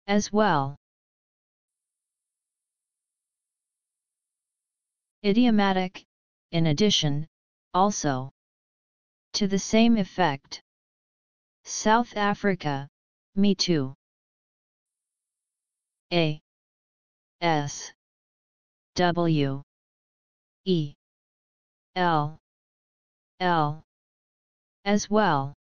As well. Idiomatic, in addition, also. To the same effect. South Africa, me too. A S W E L L as well.